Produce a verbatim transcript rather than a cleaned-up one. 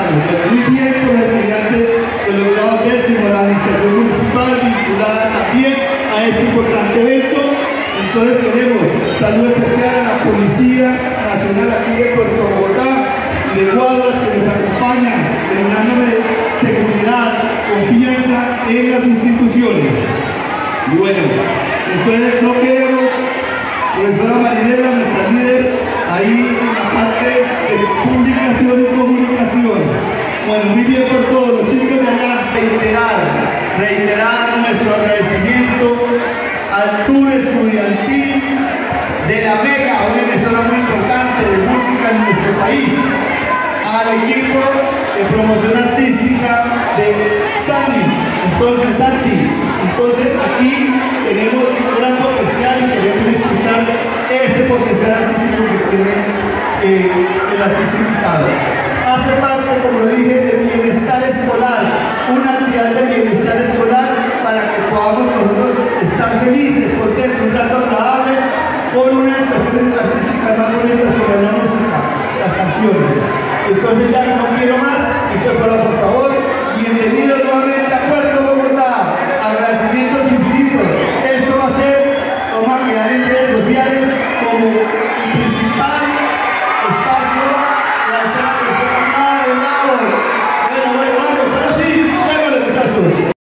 estudiantes. Bueno, muy bien con los estudiantes de los grados décimo, la administración municipal vinculada también a este importante evento. Entonces queremos saludo especial a la Policía Nacional aquí de Puerto Bogotá y de Guaduas que nos acompañan, brindándole seguridad, confianza en las instituciones. Y bueno, entonces no queremos, profesora Marinela, nuestra líder, ahí en la parte de publicación y comunicación. Bueno, muy bien por todos los chicos de allá. Reiterar, reiterar nuestro agradecimiento al tour estudiantil de la Mega, una emisora muy importante de música en nuestro país, al equipo de promoción artística de Santi. Entonces, Santi, entonces aquí tenemos un gran potencial y queremos escuchar ese potencial artístico que tiene eh, el artista invitado. Hace parte, como lo dije, de bienestar escolar, una actividad de bienestar escolar para que podamos nosotros estar felices, contentos, un rato agradable, con una expresión artística más bonita sobre la música, las canciones. Entonces ya no quiero más, entonces por favor, bienvenidos nuevamente.